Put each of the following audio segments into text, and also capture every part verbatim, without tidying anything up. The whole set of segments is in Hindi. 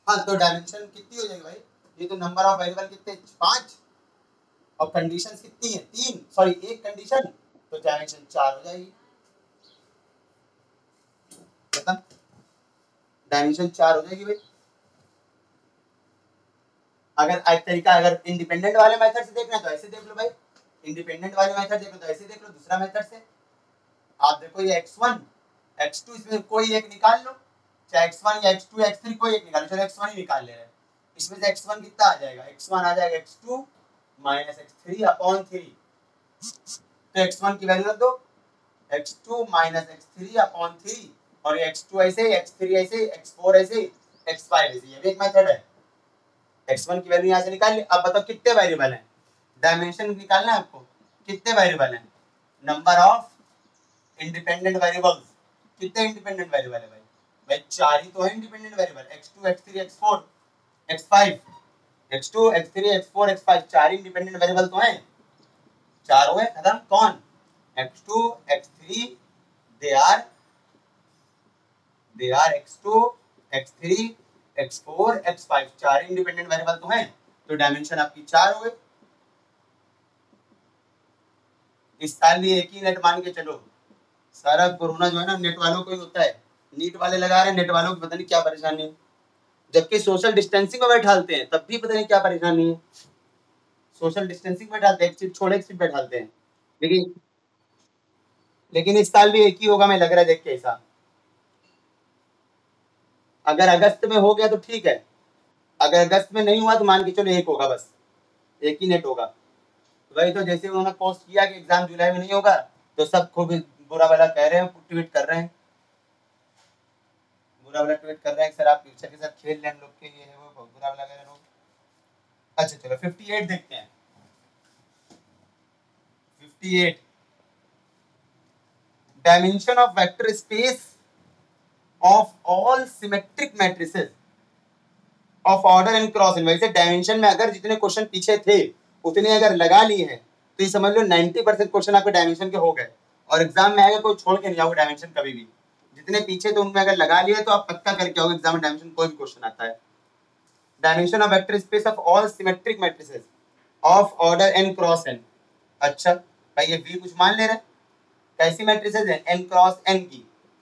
हाँ तो डायमेंशन कितनी हो जाएगी भाई, ये तो नंबर ऑफ वेरिएबल कितने पांच और कंडीशंस कितनी है तीन, सॉरी एक कंडीशन, तो डायमेंशन चार हो जाएगी, खत्म, डायमेंशन चार हो जाएगी भाई। अगर एक तरीका अगर इंडिपेंडेंट वाले मेथड से देखना है तो ऐसे देख लो भाई, इंडिपेंडेंट वाले मेथड देखो तो ऐसे देख लो, दूसरा मेथड से आप देखो ये एक्स वन एक्स टू इसमें कोई एक निकाल लो, चाहे एक्स वन या एक्स टू या एक्स थ्री कोई एक निकालो, चलो एक्स वन ही निकाल ले रहे हैं, इसमें से एक्स वन कितना आ जाएगा, एक्स वन आ जाएगा x two minus x three upon three, तो एक्स वन की वैल्यू रख दो x two minus x three upon three, और एक्स टू ऐसे एक्स थ्री ऐसे एक्स फोर ऐसे एक्स फाइव ऐसे, ये भी एक मेथड है। एक्स वन की वैल्यू यहाँ से निकाल ली, अब बताओ कितने वेरिएबल हैं, डायमेंशन निकालना है आपको, कितने वेरिएबल हैं, नंबर ऑफ इंडिपेंडेंट वेरिएबल्स, कितने इंडिपेंडेंट वेरिएबल है भाई, भाई चार ही तो है independent variable, x two x three x four x five, x two x three x four x five, चार ही इंडिपेंडेंट वेरिएबल तो हैं, चार हो गए खत्म, कौन x two x three, they are they are x two x three x four x five, चार इंडिपेंडेंट वेरिएबल तो हैं, तो डायमेंशन आपकी चार हो गई। इस साल भी एक ही नेट मान के चलो, सारा कोरोना जो है ना नेट वालों को ही होता है, नीट वाले लगा रहे हैं, नेट वालों को पता नहीं क्या परेशानी है, जबकि सोशल डिस्टेंसिंग में बैठालते हैं तब भी पता नहीं क्या परेशानी है, सोशल डिस्टेंसिंग में बैठालते हैं, एक सीट छोड़े एक सीट बैठालते हैं, लेकिन लेकिन इस साल भी एक ही होगा, मैं लग रहा है देख के हिसाब, अगर अगस्त में हो गया तो ठीक है, अगर अगस्त में नहीं हुआ तो मान के चलो एक होगा, बस एक ही नेट होगा। वही तो जैसे उन्होंने पोस्ट किया कि एग्जाम जुलाई में नहीं होगा, तो सब खूब बुरा वाला कह रहे हैं, ट्वीट कर रहे हैं, बुरा वाला ट्वीट कर रहे हैं सर आप फ्यूचर के साथ खेल रहे हैं हम लोग के, ये है वो बुरा वाला कह रहे हैं लोग। अच्छा चलो अट्ठावन देखते हैं, अट्ठावन dimension of vector space of all symmetric matrices of order n cross n, वैसे डायमेंशन में अगर जितने क्वेश्चन पीछे थे उतने अगर लगा लिए हैं तो ये समझ लो नब्बे परसेंट क्वेश्चन आपके डायमेंशन के हो गए, और एग्जाम में आएगा कोई छोड़ के नहीं जाओगे डायमेंशन कभी भी, जितने पीछे तो उनमें अगर लगा लिए तो आप पक्का करके आओगे एग्जाम में डायमेंशन कोई भी क्वेश्चन आता है। Dimension of vector space of all symmetric matrices of order n cross n, अच्छा भाई ये वी कुछ मान ले रहे हैं, कैसी मैट्रिसेस है एन क्रॉस एन की,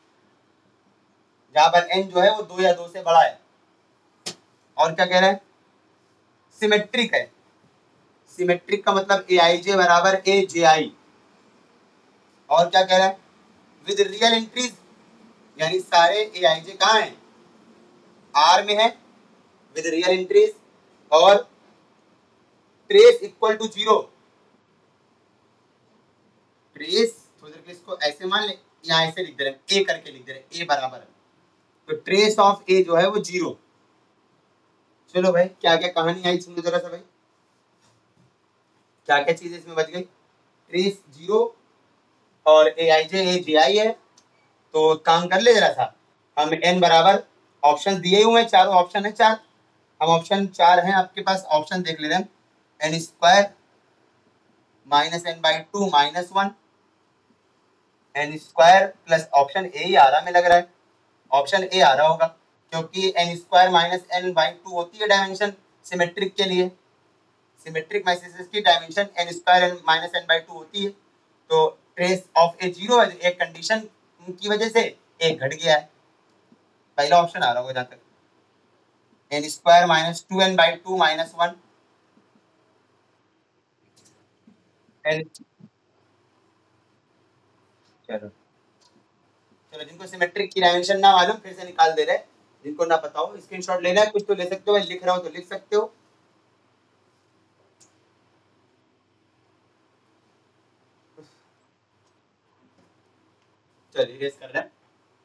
जहां पर एन जो है वो दो या दो से बड़ा है, और क्या कह रहा है सिमेट्रिक है, सिमेट्रिक का मतलब ए आई जे बराबर ए जे आई, और क्या कह रहा है विद रियल एंट्रीज, यानी सारे ए आई जे कहाँ हैं आर में है विद रियल एंट्रीज, और trace equal to zero, trace थोड़ी देर के इसको ऐसे मान ले, यहाँ ऐसे लिख दे रहे ए करके लिख दे रहे ए बराबर है, तो ट्रेस ऑफ ए जो है वो जीरो। चलो भाई क्या क्या कहानी आई सुनो जरा सा भाई, क्या क्या चीज इसमें बच गई, ट्रेस जीरो और ए आई जे ए जे आई है, तो काम कर ले जरा सा, हम एन बराबर ऑप्शन दिए हुए हैं, चारों ऑप्शन है चार, हम ऑप्शन चार हैं आपके पास, ऑप्शन देख ले रहे हैं, n square minus n by two minus one, n square plus option A ही आ रहा है, हमें लग रहा है ऑप्शन ए आ रहा होगा, क्योंकि n square minus n by two होती है डायमेंशन सिमेट्रिक के लिए, सिमेट्रिक मैट्रिसेस की dimension n square minus n by two होती है, तो ट्रेस ऑफ ए जीरो है, एक कंडीशन की वजह से एक घट गया है, पहला ऑप्शन आ रहा होगा जहां तक, n square minus two n by two minus one, चलो चलो जिनको सिमेट्रिक की डायमेंशन ना मालूम फिर से निकाल दे रहे, जिनको ना पता हो स्क्रीनशॉट लेना है, कुछ तो ले सकते हो, लिख रहा हो तो लिख सकते हो, चलिए रेस कर रहे हैं,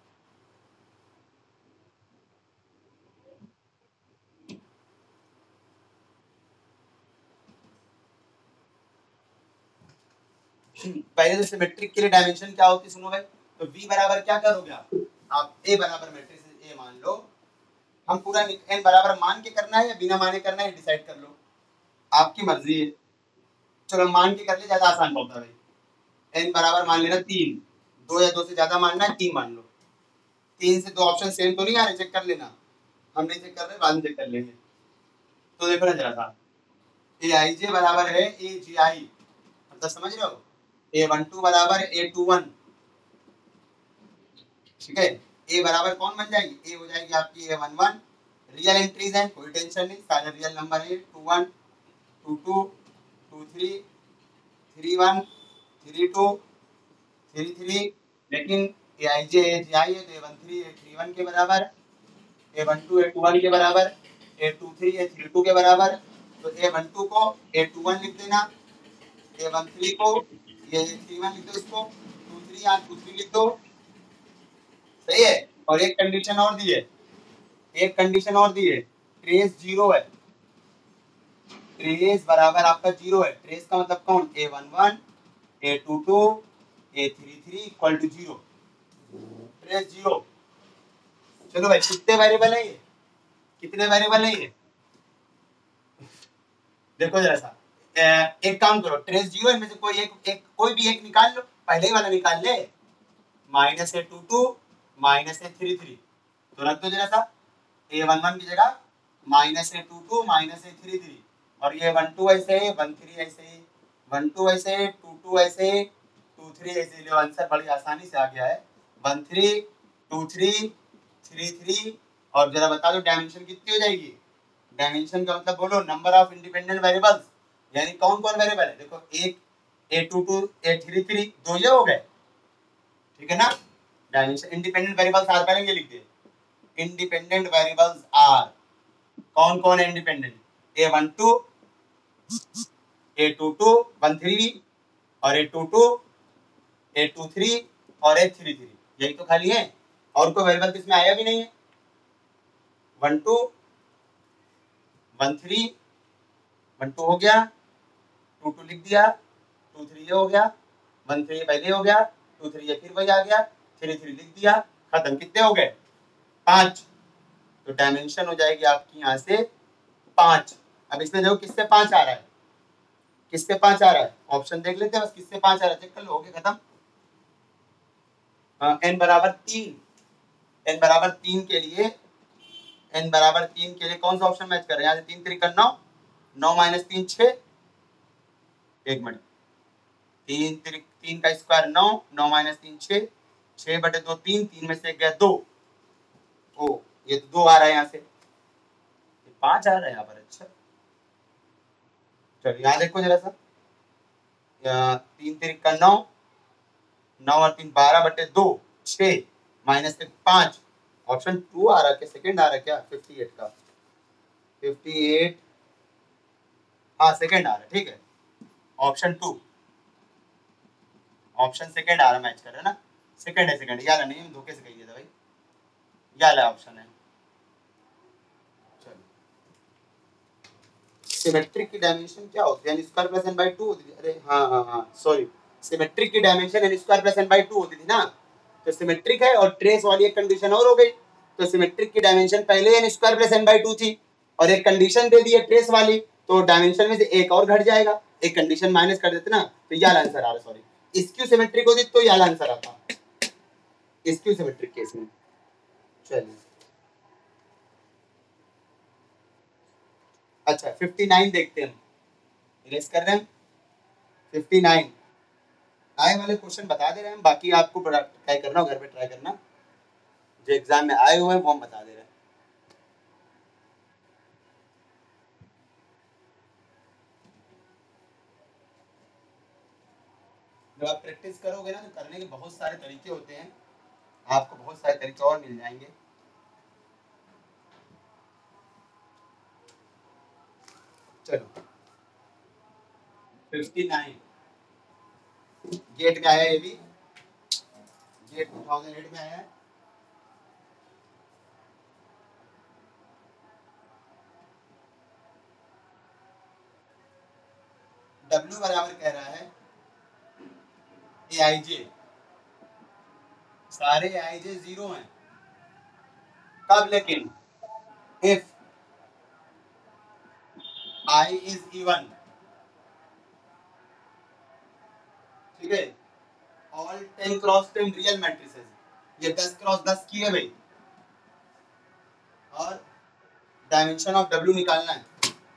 पहले तो सिमेट्रिक के लिए डायमेंशन क्या होती है सुनो भाई, तो v बराबर क्या करोगे आप आप a बराबर मैट्रिक्स a मान लो, हम पूरा n बराबर मान के करना है या बिना माने करना है डिसाइड कर लो, आपकी मर्जी है, चलो मान के कर ले ज्यादा आसान होता है भाई, n बराबर मान लेना तीन, दो या दो से ज्यादा मानना है तीन मान लो, तीन से दो ऑप्शन सेम तो नहीं आ रहे चेक कर लेना, हम नहीं चेक कर रहे, बाद में चेक कर लेंगे। तो देखो ना जरा सा, ए आई जे बराबर है ए जी आई, मतलब समझ रहे हो, ए वन टू बराबर ए टू वन, ठीक है। ए बराबर कौन बन जाएगी, ए हो जाएगी आपकी a one one, real entries हैं कोई टेंशन नहीं, सारे रियल नंबर है, two one two two two three three one three two three three, लेकिन a i j a j i है तो a one three a three one के बराबर, a one two a two one के बराबर, a two three a three two के बराबर, तो ए वन टू को ए टू वन लिख देना, ए वन थ्री को ये थ्री वन लिख दो, इसको टू थ्री यहाँ टू थ्री लिख दो, सही है। और एक कंडीशन और दी है, एक कंडीशन और दी है, ट्रेस जीरो है, ट्रेस बराबर आपका जीरो है, ट्रेस का मतलब कौन, a one one a two two a three three equal to zero, trace zero. चलो भाई कितने वेरिएबल है ये, कितने वेरिएबल है ये, देखो जरा सा, एक काम करो, ट्रेस जीरो इनमें से कोई एक, एक कोई भी एक निकाल लो, पहले ही वाला निकाल ले, minus a two two minus a three three, तो रख दो जरा सा, ए वन वन की जगह minus a two two minus a three three, और ये वन टू ऐसे है, वन थ्री ऐसे है, वन टू ऐसे है, टू टू ऐसे है, टू थ्री ऐसे, जो आंसर बड़ी आसानी से आ गया है, one three two three three three, और जरा बता दो डायमेंशन कितनी हो जाएगी, डायमेंशन का मतलब बोलो नंबर ऑफ इंडिपेंडेंट वेरिएबल्स, यानी कौन कौन वेरिएबल है, देखो एक a two two a three three दो ये हो गए, ठीक है ना। डायमेंशन इंडिपेंडेंट वेरिएबल्स आर पहले ये लिख दे, इंडिपेंडेंट वेरिएबल्स आर, कौन कौन है independent, a one two a two two one three और a two two a two three और ए थ्री थ्री, यही तो खाली है, और कोई वेरिएबल इसमें आया भी नहीं है, one two one three one two हो गया, टू टू लिख दिया, टू थ्री ये हो गया, वन थ्री पहले हो गया, टू थ्री ये फिर वही आ गया, थ्री थ्री लिख दिया, खत्म, कितने हो गए, पांच, तो डायमेंशन हो जाएगी आपकी यहाँ से पांच। अब इसमें देखो किससे पांच आ रहा है, किससे पांच आ रहा है, ऑप्शन देख लेते हैं बस, किससे पांच आ रहा है चेक कर लो, हो गया खत्म। एन बराबर तीन, एन बराबर तीन के लिए, एन बराबर तीन के लिए कौन सा ऑप्शन मैच कर रहे हैं, यहाँ से तीन त्रिक नौ, नौ माइनस तीन छः, एक मिनट, तीन त्रिक तीन का स्क्वायर नौ, नौ माइनस तीन छः, छः बटे दो तीन, तीन में से गया दो, ओ ये तो दो आ रहा है यहाँ से, पांच आ रहा है यहाँ पर, अच्छा चलो यहाँ देखो जरा सा, तीन त्रिक का नौ, नौ और तीन बारह बटे दो, छः माइनस एक पाँच, ऑप्शन टू आ रहा है क्या, सेकंड आ रहा है क्या, फिफ्टी एट का, फिफ्टी एट, हाँ सेकंड आ रहा है, ठीक है, ऑप्शन टू, ऑप्शन सेकंड आ रहा मैच कर रहा है ना, सेकंड है, सेकंड यार नहीं, धोखे से कही था भाई, यार ऑप्शन है। चलो सिमेट्रिक की डायमेंशन क्या होती है, n square plus n by two होती थी, अरे हाँ हाँ हाँ सॉरी, सिमेट्रिक की dimension n square plus n by two होती थी ना, तो सिमेट्रिक है, और ट्रेस वाली एक कंडीशन और हो गई, तो सिमेट्रिक की डायमेंशन पहले n square plus n by two थी, और एक कंडीशन दे दी है ट्रेस वाली, तो डायमेंशन में से एक और घट जाएगा, एक कंडीशन माइनस कर देते ना, तो यह आंसर आ रहा, सॉरी स्क्यू सिमेट्रिक होती तो यह आंसर आता, स्क्यू सिमेट्रिक केस में। चलिए अच्छा फिफ्टी नाइन देखते हैं, इरेज कर रहे हैं, फिफ्टी नाइन आए वाले क्वेश्चन बता दे रहे हैं, बाकी आपको ट्राई करना, घर पे ट्राई करना, जो एग्जाम में आए हुए हैं वो हम बता दे रहे हैं। जब आप प्रैक्टिस करोगे ना तो करने के बहुत सारे तरीके होते हैं, आपको बहुत सारे तरीके और मिल जाएंगे। चलो फिफ्टी नाइन गेट में आया, ये भी गेट टू थाउजेंड एट में आया है, W बराबर कह रहा है ए आई जे, सारे ए आई जे जीरो हैं, कब लेकिन इफ आई इज इवन, ठीक है, all ten cross ten real matrices, ये दस क्रॉस दस की है भाई, और डायमेंशन ऑफ डब्ल्यू निकालना है।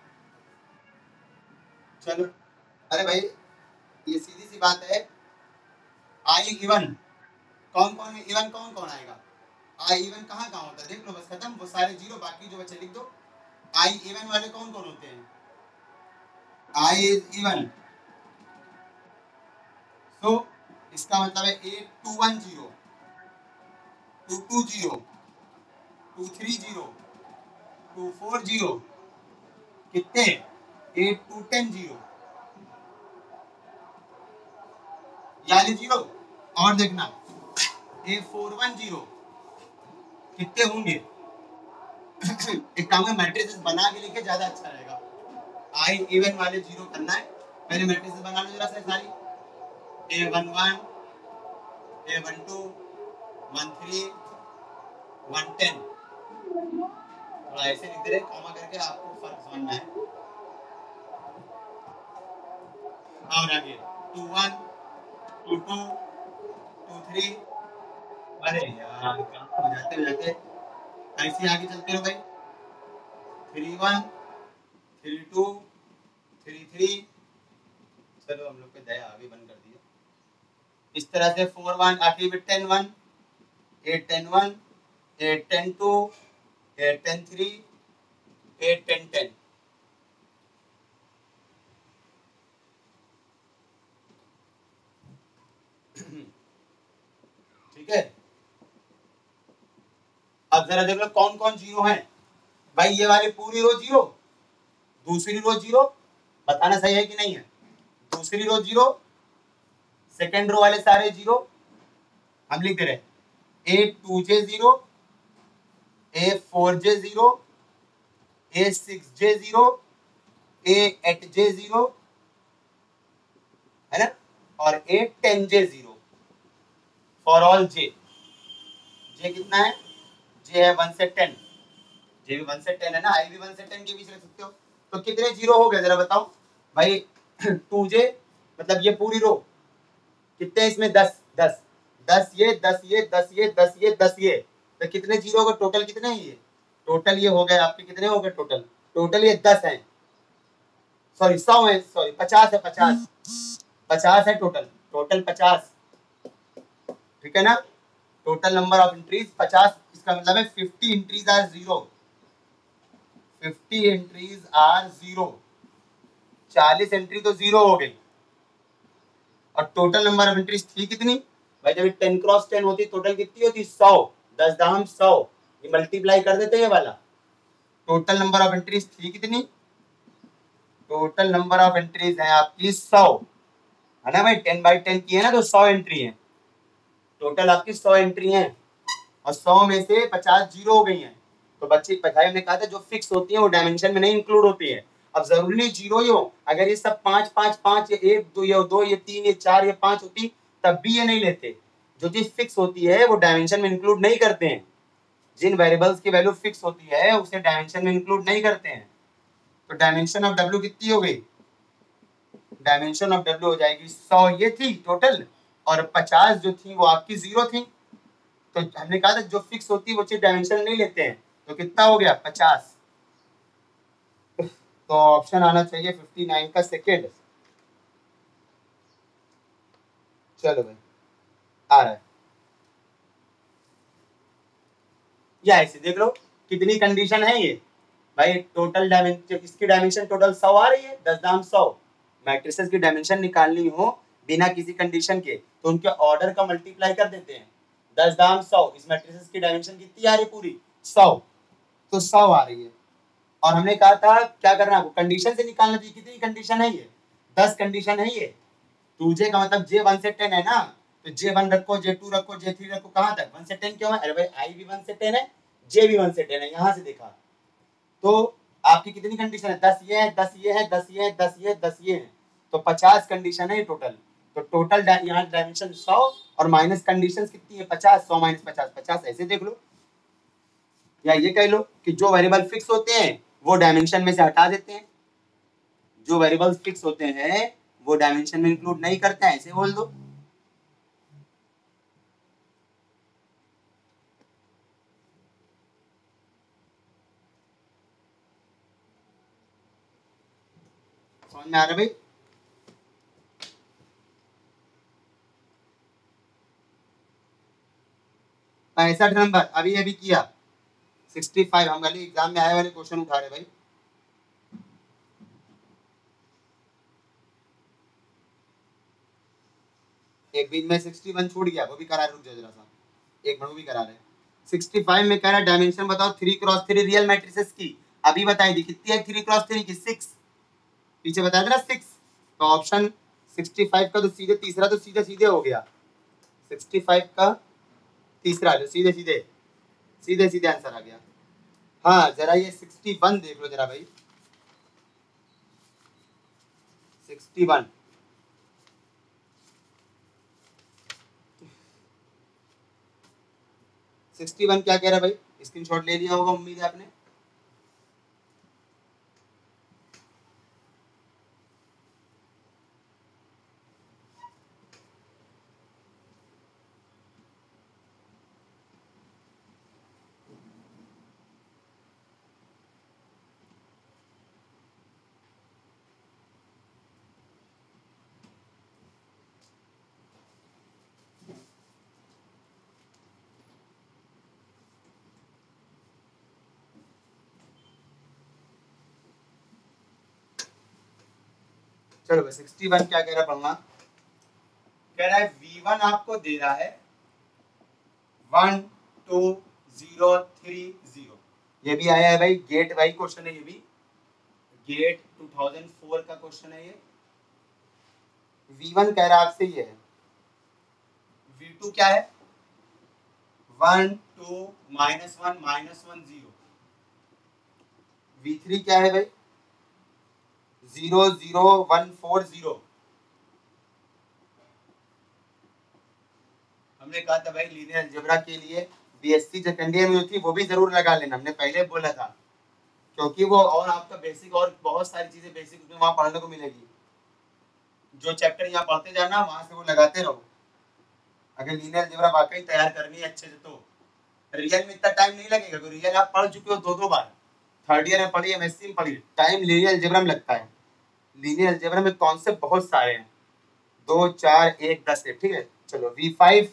चलो, अरे भाई ये सीधी सी बात है, आई इवन कौन कौन है, इवन कौन कौन आएगा, आई इवन कहाँ कहाँ होता है देख लो, बस खत्म, वो सारे जीरो, बाकी जो बचे लिख दो। आई इवन वाले कौन कौन होते हैं, आई इज इवन, तो इसका मतलब है eight two one zero, two two zero, two three zero, two four zero, कितने, एट टू टेन जीरो, यानी जीरो। और देखना ए फोर वन जीरो, कितने होंगे एक काम है, मैट्रिसेस बना के लिखे ज्यादा अच्छा रहेगा। आई इवन वाले जीरो करना है, पहले मैट्रिसेस बना लो जरा से सारी, a one one, a one two, one three, one ten, थोड़ा ऐसे लिख दे रहे कॉमा करके, आपको फर्क समझना है। और आगे two one, two two, two three, अरे यार कहाँ हो जाते हो जाते, ऐसे आगे चलते रहो भाई, three one, three two, three three, चलो हम लोग पे दया आगे बंद कर दिया। इस तरह से फोर वन, आखिरी में ten one, eight ten one, eight ten two, eight ten three, eight ten ten. ठीक है, अब जरा देख लो कौन कौन जीरो है भाई, ये वाली पूरी रो जीरो, दूसरी रो जीरो, बताना सही है कि नहीं है, दूसरी रो जीरो, सेकेंड रो वाले सारे जीरो, हम लिख रहे हैं a two j zero, a four j zero, a six j zero, a eight j zero, है ना, और a ten j zero, for all j, j कितना है, जे है वन से टेन, जे भी वन से टेन है ना, आई भी वन से टेन के बीच रख सकते हो, तो कितने जीरो हो गए जरा बताओ भाई, टू जे मतलब ये पूरी रो, कितने इसमें, दस दस, दस ये दस ये दस ये दस ये दस ये, तो कितने जीरो हो गए टोटल, कितने हैं ये टोटल, ये हो गए आपके कितने हो गए टोटल, टोटल ये दस हैं, सॉरी सौ है, सॉरी पचास है, पचास, पचास है टोटल, टोटल पचास, ठीक है ना, टोटल नंबर ऑफ एंट्रीज पचास, इसका मतलब है fifty entries are zero, fifty entries are zero, चालीस एंट्री तो जीरो हो गई, और टोटल नंबर ऑफ एंट्रीज थी कितनी भाई, जब टेन क्रॉस टेन होती टोटल कितनी होती, सौ, दस दाम सौ, ये मल्टीप्लाई कर देते हैं ये वाला, टोटल नंबर ऑफ एंट्रीज थी कितनी, टोटल नंबर ऑफ एंट्रीज है आपकी सौ, है ना भाई, टेन बाई टेन की है ना, तो सौ एंट्री है, टोटल आपकी सौ एंट्री है, और सौ में से पचास जीरो हो गई हैं, तो बच्चे भाई हमने कहा था जो फिक्स होती है वो डायमेंशन में नहीं इंक्लूड होती है, अब जरूरी नहीं जीरो ही हो, अगर ये सब पांच पांच पांच, ये एक दो ये दो ये तीन ये चार ये पांच होती तब भी ये नहीं लेते, जो चीज फिक्स होती है वो डायमेंशन में इंक्लूड नहीं करते हैं, जिन वेरिएबल्स की वैल्यू फिक्स होती है उसे डायमेंशन में इंक्लूड नहीं करते हैं, तो डायमेंशन ऑफ डब्ल्यू कितनी हो गई, डायमेंशन ऑफ डब्ल्यू हो जाएगी सौ ये थी टोटल, और पचास जो थी वो आपकी जीरो थी, तो हमने कहा था जो फिक्स होती है वो चीज डायमेंशन नहीं लेते हैं, तो कितना हो गया पचास, तो ऑप्शन आना चाहिए फिफ्टी नाइन का सेकेंड, चलो भाई आ रहा है, या ऐसे देख लो कितनी कंडीशन है ये भाई, टोटल डायमेंशन, इसकी डायमेंशन टोटल सौ आ रही है, दस दाम सौ, मैट्रिसेस की डायमेंशन निकालनी हो बिना किसी कंडीशन के तो उनके ऑर्डर का मल्टीप्लाई कर देते हैं, दस दाम सौ, इस मैट्रिसेस की डायमेंशन कितनी आ रही है पूरी सौ, तो सौ आ रही है, और हमने कहा था क्या करना है, कंडीशन से निकालना चाहिए, कितनी कंडीशन है ये, दस कंडीशन है ये, टू जे का मतलब जे वन से टेन है ना, तो जे वन रखो, जे टू रखो, जे थ्री रखो, कहाँ तक वन से टेन क्यों है, अरे भाई आई भी वन से टेन है, जे भी वन से टेन है, यहाँ से देखा, तो आपकी कितनी कंडीशन है, दस ये है, दस ये है, दस ये है, दस ये है, दस ये है, तो पचास कंडीशन है टोटल, तो टोटल यहाँ डायमेंशन सौ और माइनस कंडीशन कितनी है पचास, सौ माइनस पचास, पचास, ऐसे देख लो, या ये कह लो कि जो वेरिएबल फिक्स होते हैं वो डायमेंशन में से हटा देते हैं, जो वेरिएबल्स फिक्स होते हैं वो डायमेंशन में इंक्लूड नहीं करते हैं, ऐसे बोल दो, समझ में आ रहा है भाई? पैंसठ नंबर अभी अभी किया, सिक्सटी फाइव हम खाली एग्जाम में आए वाले क्वेश्चन उठा रहे भाई। एक बीच में सिक्सटी वन छूट गया, वो भी करा, रुक जाओ जरा सा, एक मिनट वो भी करा रहे। सिक्सटी फाइव में कह रहा है डायमेंशन बताओ three cross three real matrices की। अभी बताई थी कितनी है थ्री क्रॉस थ्री की, सिक्स। पीछे बताया था ना सिक्स, तो ऑप्शन सिक्सटी फाइव का तो सीधे तीसरा तो सीधे सीधे हो गया, सिक्सटी फाइव का तीसरा लो, सीधे सीधे सीधे सीधे आंसर आ गया। हाँ जरा ये सिक्सटी वन देख लो जरा भाई, सिक्सटी वन सिक्सटी वन क्या कह रहा है भाई? स्क्रीनशॉट ले लिया होगा उम्मीद है आपने। चलो भाई सिक्सटी वन क्या कह रहा है पढ़ना, कह रहा है वी वन आपको दे रहा है one two zero three zero, ये भी आया है भाई, गेट भाई क्वेश्चन है, ये भी गेट टू थाउजेंड फोर का क्वेश्चन है ये। वी वन कह रहा है आपसे ये है, वी टू क्या है one two minus one minus one zero, v three क्या है भाई zero zero one four zero. हमने कहा था भाई लीनियर अलजेब्रा के लिए बीएससी सेकेंड ईयर में जो थी वो भी जरूर लगा लेना, हमने पहले बोला था, क्योंकि वो और आपका बेसिक और बहुत सारी चीजें बेसिक उसमें वहां पढ़ने को मिलेगी। जो चैप्टर यहाँ पढ़ते जाना वहां से वो लगाते रहो, अगर लीनियर अलजेब्रा वाकई तैयार करनी है अच्छे से तो। रियल में इतना टाइम नहीं लगेगा, क्योंकि रियल आप पढ़ चुके हो दो दो बार, थर्ड ईयर में पढ़ी, एमएससी में पढ़ी, टाइम लीनियर अलजेब्रा में लगता है। लीनियर अलजेब्रा में कॉन्सेप्ट बहुत सारे हैं, दो चार एक दस है, ठीक है। चलो v five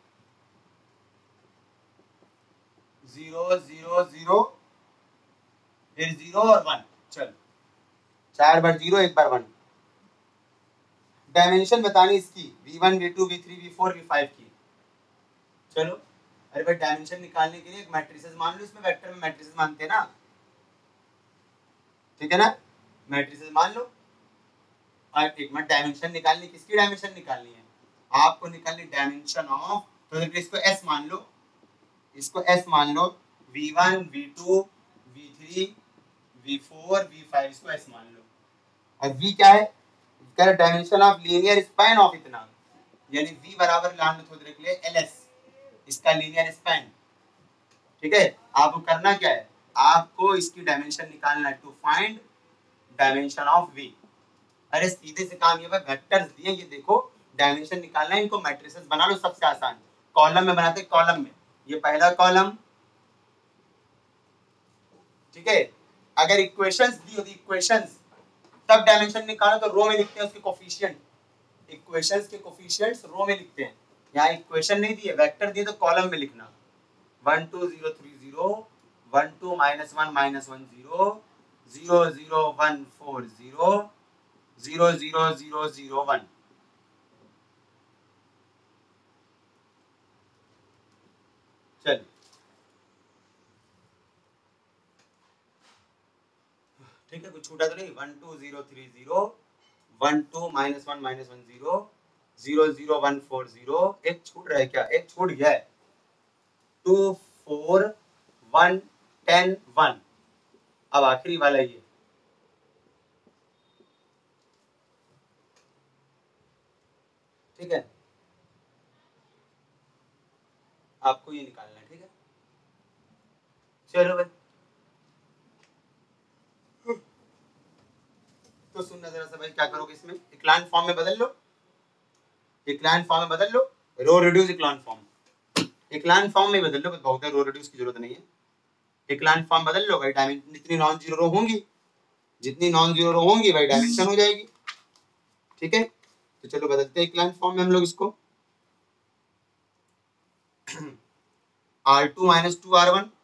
zero zero zero फिर जीरो और वन, चलो चार बार जीरो एक बार वन। डायमेंशन बतानी इसकी v one v two v three v four v five की। चलो अरे भाई डायमेंशन निकालने के लिए एक मैट्रिसेस मान लो, इसमें वेक्टर में मैट्रिसेस मानते हैं ना, ठीक है ना, मैट्रिसेस मान लो। और एक मिनट डायमेंशन निकालनी, किसकी डायमेंशन निकालनी है आपको, निकालनी डायमेंशन ऑफ, तो इसको एस मान लो, इसको एस मान लो, v one v two v three v four v five, इसको एस मान लो। और वी क्या है, dimension of linear span of इतना, यानी v बराबर लान खुद रख ले एल एस, इसका लीनियर स्पैन, ठीक है। आपको करना क्या है, आपको इसकी डायमेंशन निकालना है, to find dimension of v। अरे सीधे से काम ये है, वेक्टर्स दिए ये देखो, डायमेंशन निकालना है, इनको मैट्रिसेस बना लो, सबसे आसान कॉलम में बनाते, कॉलम में ये पहला कॉलम, ठीक है। अगर इक्वेशंस दी होती इक्वेशंस तब डायमेंशन निकालो तो रो में लिखते हैं उसके कोफिशिएंट, इक्वेशंस के कोफिशिएंट्स रो में लिखते हैं। यहाँ इक्वेशन नहीं दिए, वेक्टर दिए तो कॉलम में लिखना, one two zero three zero one two minus one minus one zero zero zero one four zero zero zero zero zero one. चल ठीक है, कुछ छूटा तो नहीं, one two zero three zero one two minus one minus one zero zero zero one four zero, एक छूट रहा है क्या, एक छूट गया है, two four one ten one. अब आखिरी वाला ये, ठीक है, आपको ये निकालना है, ठीक है। चलो भाई तो सुनना जरा सा भाई, क्या करोगे इसमें, इक्लाइन फॉर्म में बदल लो, इक्लाइन फॉर्म में बदल लो, row reduce echelon form, echelon form में बदल लो, बहुत है, रो रिड्यूस की जरूरत नहीं है, इक्लाइन फॉर्म बदल लो भाई, डायमेंशन इतनी नॉन जीरो रो होंगी, जितनी नॉन जीरो रो होंगी वही डायमेंशन हो जाएगी। ठीक है, तो चलो बदलते हैं इक्लाइन फॉर्म में हम लोग इसको। R two minus two R one,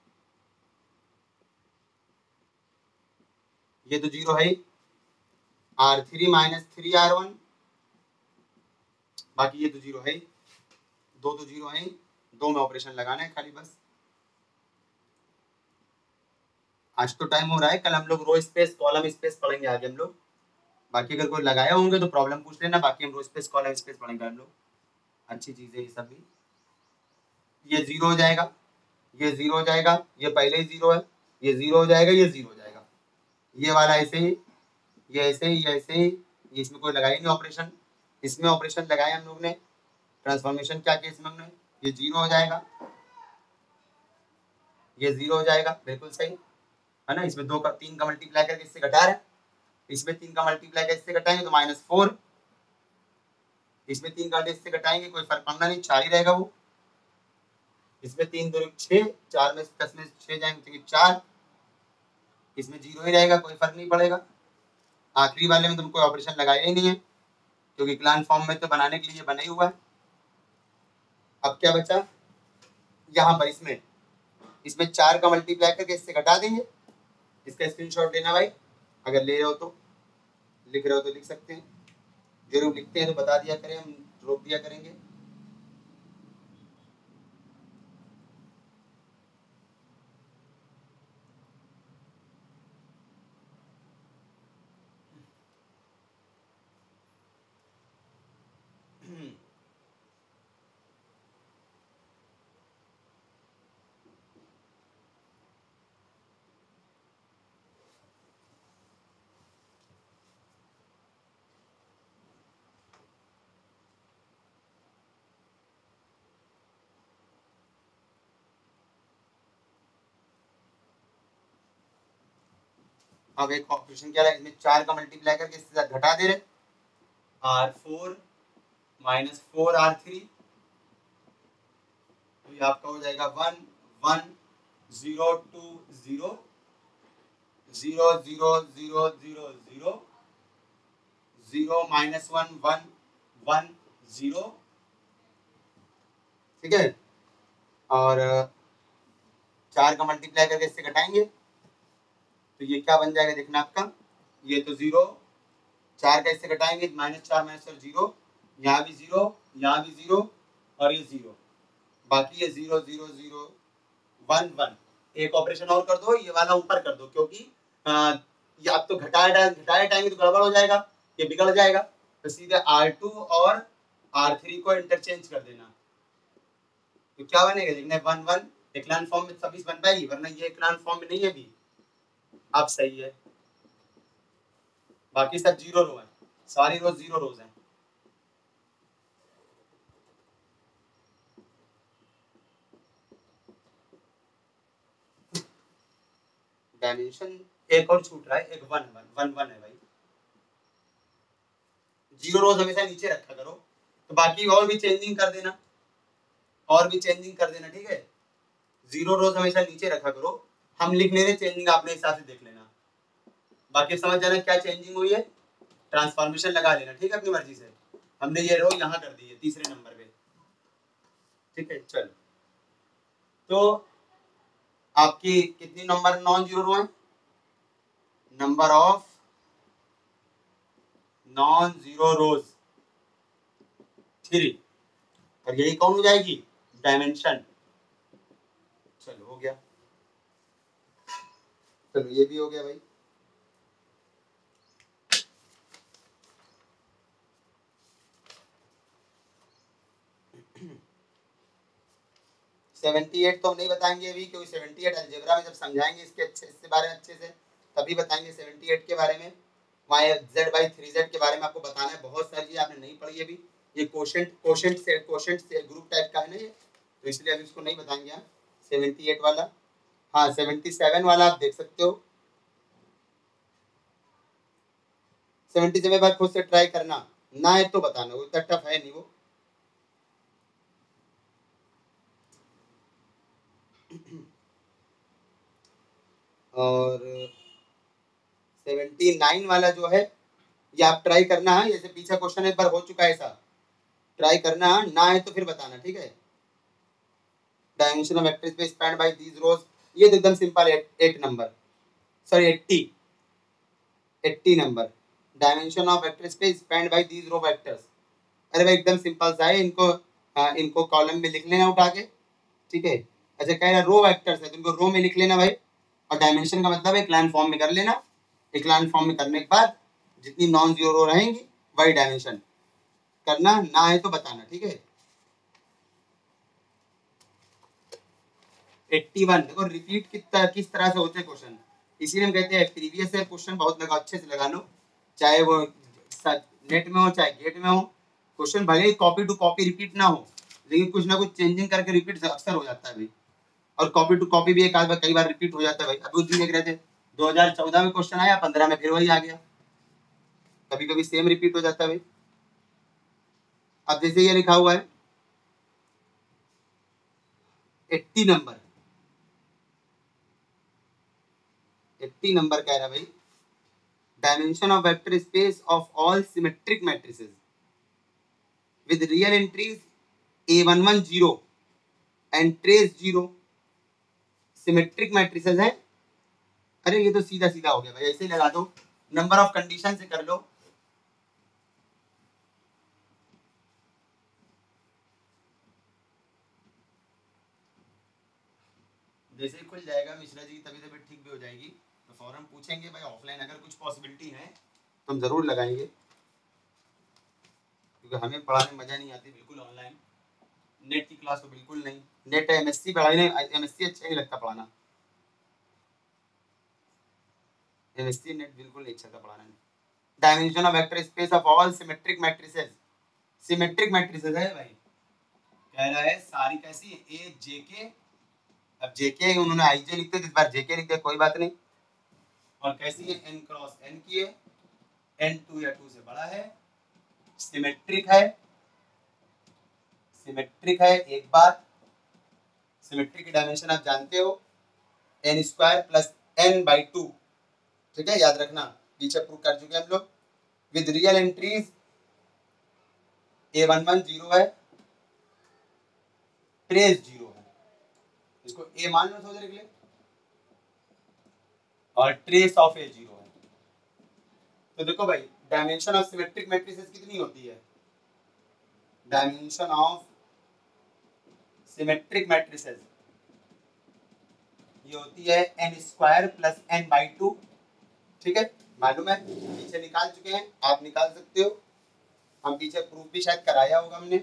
ये तो जीरो है ही। R three minus three R one, बाकी ये तो जीरो है ही, दो तो जीरो है ही, दो में ऑपरेशन लगाना है खाली बस। आज तो टाइम हो रहा है, कल हम लोग रो स्पेस कॉलम स्पेस पढ़ेंगे आगे हम लोग। बाकी अगर कोई लगाए होंगे तो प्रॉब्लम पूछ लेना, बाकी हम रो स्पेस कॉलम स्पेस पढ़ेंगे हम लोग। अच्छी चीज़ है ये सब भी। ये जीरो हो जाएगा, ये जीरो हो जाएगा, ये पहले ही जीरो है, ये जीरो हो जाएगा, ये जीरो हो जाएगा, ये वाला ऐसे ही, ये ऐसे ही, ये ऐसे ही, ये इसमें कोई लगाई नहीं ऑपरेशन, इसमें ऑपरेशन लगाया हम लोग ने, ट्रांसफॉर्मेशन क्या किया इसमें हमने, ये जीरो हो जाएगा, ये जीरो हो जाएगा, बिल्कुल सही है ना। इसमें दो का तीन का मल्टीप्लाई करके इससे घटा रहे हैं, इसमें तीन का मल्टीप्लाई करके इससे घटाएंगे तो माइनस फोर, इसमें तीन का इससे घटाएंगे कोई फर्क पड़ना नहीं, चार ही रहेगा वो। इसमें तीन दो छः, चार में दस में छः जाएंगे तो चार, इसमें जीरो ही रहेगा, कोई फर्क नहीं पड़ेगा। आखिरी वाले में तुम कोई ऑपरेशन लगाया ही नहीं है क्योंकि इक्लाइन फॉर्म में तो बनाने के लिए बना ही हुआ है। अब क्या बचा यहाँ पर, इसमें इसमें चार का मल्टीप्लाई करके इससे घटा देंगे। इसका स्क्रीनशॉट लेना भाई, अगर ले रहे हो तो, लिख रहे हो तो लिख सकते हैं, जरूर लिखते हैं तो बता दिया करें, हम रोक दिया करेंगे। अब एक ऑपरेशन क्या है, इसमें चार का मल्टीप्लाई करके इसके साथ घटा दे रहे, R four minus four R three, तो ये आपका हो जाएगा one one zero two zero zero zero zero zero zero zero minus one one one zero. ठीक है, और चार का मल्टीप्लाई करके इससे घटाएंगे तो ये क्या बन जाएगा देखना आपका, ये तो जीरो, चार का इससे घटाएंगे माइनस चार माइनस चार जीरो, यहाँ भी जीरो, यहाँ भी जीरो और ये जीरो, बाकी ये zero zero zero one one. एक ऑपरेशन और कर दो, ये वाला ऊपर कर दो क्योंकि आ, ये आप तो घटाए घटाए टाएंगे तो गड़बड़ हो जाएगा, ये बिगड़ जाएगा, तो सीधे आर टू और आर थ्री को इंटरचेंज कर देना, तो क्या बनेगा देखना, वन वन इक्लाइन फॉर्म में सभी बन पाएगी, वरना ये इक्लाइन फॉर्म में नहीं है भी। अब सही है, बाकी सब जीरो रो है, सारी रोज जीरो रोज हैं। डायमेंशन एक और छूट रहा है, एक वन वन वन वन है भाई, जीरो रोज हमेशा नीचे रखा करो, तो बाकी और भी चेंजिंग कर देना, और भी चेंजिंग कर देना, ठीक है। जीरो रोज हमेशा नीचे रखा करो, हम लिख ले रहे चेंजिंग अपने हिसाब से देख लेना, बाकी समझ जाना क्या चेंजिंग हुई है, ट्रांसफॉर्मेशन लगा लेना, ठीक है, अपनी मर्जी से। हमने ये रो यहाँ कर दी है तीसरे नंबर पे, ठीक है। चलो, तो आपकी कितनी नंबर नॉन जीरो रो है, number of non zero rows three, और यही कौन हो जाएगी, डायमेंशन। चलो हो गया, चलो ये भी हो गया भाई। सेवेंटी एट तो हम नहीं बताएंगे अभी, क्योंकि सेवेंटी एट अलजेब्रा में जब समझाएंगे इसके अच्छे इसके बारे में अच्छे से तभी बताएंगे सेवेंटी एट के बारे में। Y z by three z के बारे में आपको बताना है, बहुत सारी चीज़ आपने नहीं पढ़ी अभी, ये क्वेश्चन क्वेश्चन से क्वेश्चन से ग्रुप टाइप का है ना ये, तो इसलिए अभी इसको नहीं बताएंगे यहाँ। सेवेंटी एट वाला, हाँ सेवेंटी सेवन वाला आप देख सकते हो, सेवेंटी सेवन बार खुद से ट्राई करना, ना है तो बताना, वो इतना टफ है नहीं वो। और सेवेंटी नाइन वाला जो है ये आप ट्राई करना है, जैसे पीछे क्वेश्चन एक बार हो चुका है ऐसा, ट्राई करना, ना है तो फिर बताना, ठीक है। Dimension of vector space spanned by these rows, ये तो एकदम सिंपल है, eight number, sorry eighty, eighty number, dimension of vector space spanned by these row vectors. अरे भाई एकदम सिंपल सा है, इनको आ, इनको कॉलम में लिख लेना उठा के, ठीक है। अच्छा कह रहा रो वेक्टर्स है तो इनको रो में लिख लेना भाई, और डायमेंशन का मतलब एक लाइन फॉर्म में कर लेना, एक लाइन फॉर्म में करने के बाद जितनी नॉन जीरो रो रहेंगी वही डायमेंशन करना, ना है तो बताना, ठीक है। इक्यासी, देखो रिपीट कितना किस तरह से होते हैं क्वेश्चन, इसीलिए हम कहते हैं प्रीवियस ईयर क्वेश्चन बहुत लगा, अच्छे से लगा लो, चाहे वो नेट में हो चाहे गेट में हो, क्वेश्चन भले ही कॉपी टू कॉपी रिपीट ना हो, लेकिन कुछ ना कुछ चेंजिंग करके रिपीट अक्सर हो जाता है भाई, और कॉपी टू कॉपी भी एक आध बार कई बार रिपीट हो जाता है भाई। अभी उस दिन देख रहे थे दो हज़ार चौदह में क्वेश्चन आया, पंद्रह में फिर वही आ गया, कभी कभी सेम रिपीट हो जाता है भाई। अब जैसे ये लिखा हुआ है अस्सी नंबर, अस्सी नंबर कह रहा है भाई, dimension of vector space of all symmetric matrices with real entries a one one zero and trace zero, symmetric matrices हैं। अरे ये तो सीधा सीधा हो गया भाई, ऐसे ही लगा दो, नंबर ऑफ कंडीशन से कर लो, जैसे ही खुल जाएगा मिश्रा जी की तबीयत तबीयत ठीक भी हो जाएगी तो फौरन पूछेंगे भाई, ऑफलाइन अगर कुछ पॉसिबिलिटी है तो हम जरूर लगाएंगे, क्योंकि हमें पढ़ाने में मजा नहीं आती बिल्कुल ऑनलाइन, नेट की क्लास तो बिल्कुल नहीं, नेट एमएससी पढ़ाने, एमएससी अच्छा नहीं लगता पढ़ाना, एमएससी नेट बिल्कुल नहीं अच्छा था पढ़ाने में। Dimension of vector space of all symmetric matrices, symmetric matrices है भाई, कह रहा है सारी कैसी ए जे के, अब जेके उन्होंने आई जे लिखते थे, इस बार जेके लिखते, कोई बात नहीं, और कैसी है एन क्रॉस एन की है, एन टू या टू से बड़ा है, सिमेट्रिक है, सिमेट्रिक है, एक बात सिमेट्रिक की डायमेंशन आप जानते हो, n square plus n by two, ठीक है, याद रखना, पीछे प्रूव कर चुके हम लोग, with real entries a one one zero है, ट्रेस जीरो है, इसको ए मान लो सोच लिख ले, और ट्रेस ऑफ ए जीरो है। तो देखो भाई डायमेंशन ऑफ सिमेट्रिक मैट्रिसेस कितनी होती है, डायमेंशन ऑफ सिमेट्रिक मैट्रिसेस ये होती है n square plus n by two, ठीक है, मालूम है, पीछे निकाल चुके हैं, आप निकाल सकते हो, हम पीछे प्रूफ भी शायद कराया होगा हमने।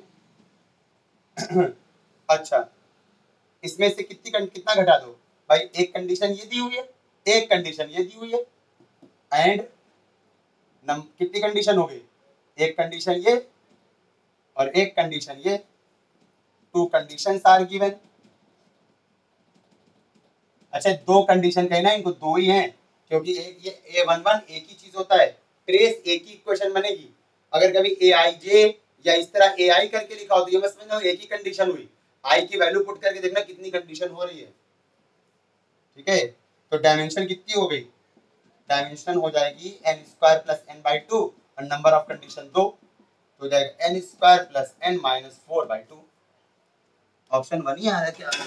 अच्छा इसमें से कितनी कितना घटा दो भाई, एक कंडीशन ये दी हुई है, एक कंडीशन ये दी हुई है, एंड कितनी कंडीशन हो गई, एक कंडीशन ये और एक कंडीशन ये, टू कंडीशंस आर गिवन। अच्छा दो कंडीशन कहना, इनको दो ही हैं, क्योंकि एक ये ए वन वन एक ही चीज होता है, ट्रेस एक ही इक्वेशन बनेगी, अगर कभी ए आई जे या इस तरह ए आई करके लिखा हो तो ये मत समझना एक ही कंडीशन हुई, आई की वैल्यू पुट करके देखना कितनी कंडीशन हो रही है, ठीक है। तो डायमेंशन कितनी हो गई, डायमेंशन हो जाएगी n square plus n by two और नंबर ऑफ कंडीशन दो, तो हो जाएगा n square plus n minus four by two. Option one ही आ रहा है क्या,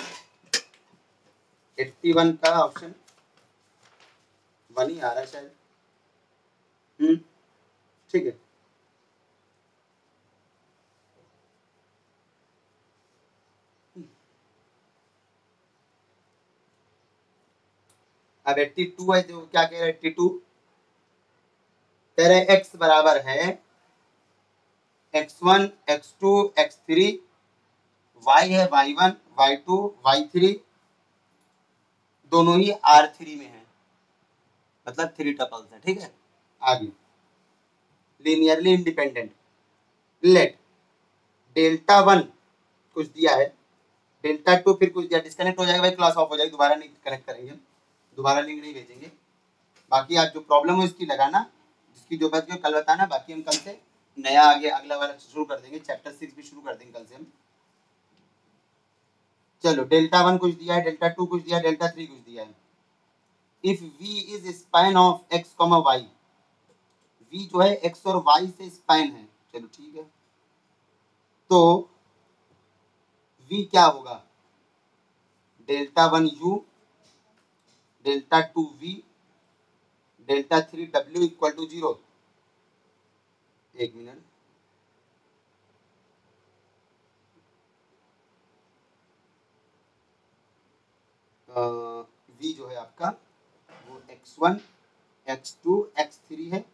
एट्टी वन का ऑप्शन वन ही आ रहा है शायद, हम्म ठीक है। अब एट्टी टू है, जो क्या कह रहा है एट्टी टू, कह रहे x बराबर है x one, x two, x three, y है y one, y two, y three, दोनों ही आर थ्री में है, मतलब थ्री टपल्स है, ठीक है। आगे linearly independent, let delta one कुछ दिया है, डेल्टा टू फिर कुछ दिया, डिस्कनेक्ट हो जाएगा भाई, क्लास ऑफ हो जाएगी, दोबारा नहीं कनेक्ट करेंगे हम, दोबारा लिंक नहीं भेजेंगे, बाकी आज जो प्रॉब्लम हो इसकी लगाना, जिसकी जो बच गई कल बताना, बाकी हम कल से नया आगे अगला वाला शुरू कर देंगे, चैप्टर सिक्स भी शुरू कर देंगे कल से हम। चलो डेल्टा वन कुछ दिया है, डेल्टा टू कुछ दिया है, डेल्टा थ्री कुछ दिया है, if v is span of x comma y, v जो है x और y से स्पैन है, चलो ठीक है, तो v क्या होगा, delta one u delta two v delta three w equal to zero. एक मिनट, v जो है आपका वो x one x two x three है,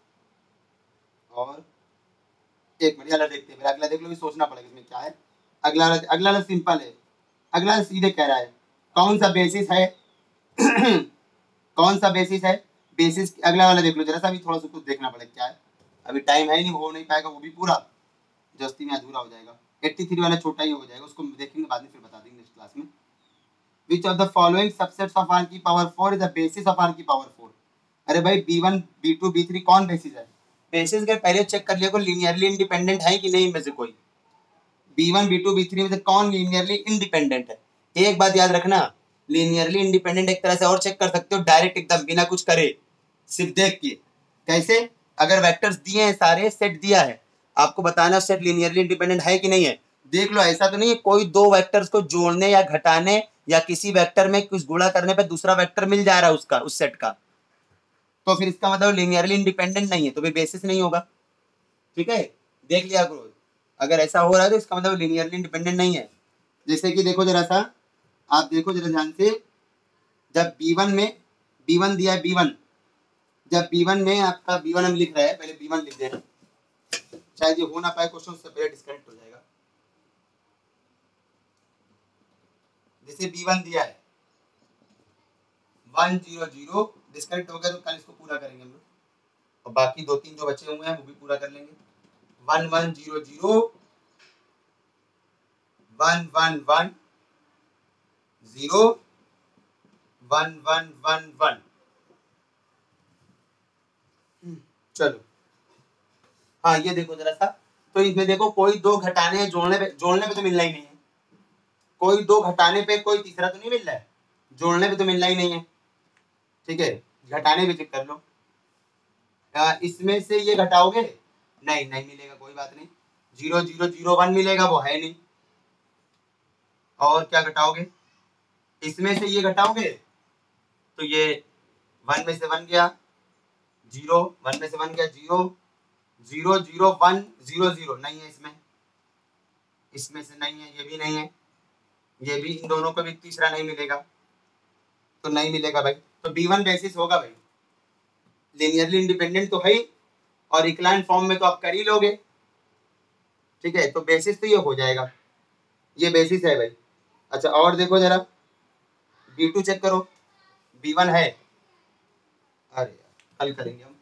और एक मिनट अगला देखते हैं, फिर अगला देख लो, भी सोचना पड़ेगा इसमें क्या है। अगला अगला सिंपल है, अगला सीधे कह रहा है कौन सा बेसिस है कौन सा बेसिस है, बेसिस अगला वाला देख लो जरा सा, अभी थोड़ा सा कुछ देखना पड़ेगा क्या है, अभी टाइम है नहीं, हो नहीं पाएगा वो भी पूरा, जस्ती में अधूरा हो जाएगा। तिरासी वाला छोटा ही हो जाएगा, उसको देखेंगे बाद में, फिर बता देंगे नेक्स्ट क्लास में। Which of the following subsets of R की power four is the basis of R की पावर फोर? अरे भाई b one b two b three कौन बेसिस है, बेसिस के पहले चेक कर लिया को लीनियरली इंडिपेंडेंट है कि नहीं, में से कोई b one b two b three में से कौन लीनियरली इंडिपेंडेंट है। एक बात याद रखना, लीनियरली इंडिपेंडेंट एक तरह से और चेक कर सकते हो, डायरेक्ट एकदम बिना कुछ करे, सिर्फ देख के। कैसे, अगर वेक्टर्स दिए हैं सारे, सेट दिया है, आपको बताना सेट लीनियरली इंडिपेंडेंट है कि नहीं है। देख लो, ऐसा तो नहीं है कोई दो वेक्टर्स को जोड़ने या घटाने या किसी वेक्टर में कुछ गुणा करने पे दूसरा वेक्टर मिल जा रहा है उसका, उस सेट का, तो फिर इसका मतलब लीनियरली इंडिपेंडेंट नहीं है, तो भी बेसिस नहीं होगा। ठीक है, देख लिया करो, अगर ऐसा हो रहा है तो इसका मतलब लीनियरली इंडिपेंडेंट नहीं है। जैसे कि देखो जरा सा, आप देखो जरा ध्यान से, जब बी वन में बी वन दिया है बी वन, जब बी वन में आपका बी वन हम लिख रहे हैं, पहले बी वन लिख दे रहे हैं, शायद ये हो ना पाए क्वेश्चन, से पहले डिस्कनेक्ट हो जाएगा। जैसे बी वन दिया है वन जीरो जीरो, डिस्कनेक्ट हो गया तो कल इसको पूरा करेंगे हम लोग, और बाकी दो तीन जो बचे हुए हैं वो भी पूरा कर लेंगे। One one zero zero one one one zero one one one one. चलो हाँ ये देखो जरा सा, तो इसमें देखो कोई दो घटाने हैं, जोड़ने पे जोड़ने पे तो मिलना ही नहीं है, कोई दो घटाने पे कोई तीसरा तो नहीं मिल रहा है, जोड़ने पे तो मिलना ही नहीं है। ठीक है, घटाने पे चेक कर लो, आ, इसमें से ये घटाओगे, नहीं नहीं मिलेगा, कोई बात नहीं, जीरो जीरो जीरो वन मिलेगा, वो है नहीं। और क्या घटाओगे, इसमें से ये घटाओगे तो ये वन में से वन गया जीरो, वन में से वन गया zero, zero zero one zero zero नहीं है इसमें, इसमें से नहीं है, ये भी नहीं है, ये भी, इन दोनों को भी तीसरा नहीं मिलेगा, तो नहीं मिलेगा भाई। तो बी वन बेसिस होगा भाई, लीनियरली इंडिपेंडेंट तो है ही, और इक्लाइन फॉर्म में तो आप कर ही लोगे। ठीक है, तो बेसिस तो ये हो जाएगा, ये बेसिस है भाई। अच्छा और देखो जरा, बी टू चेक करो, बी वन है, अरे यार कल करेंगे हम।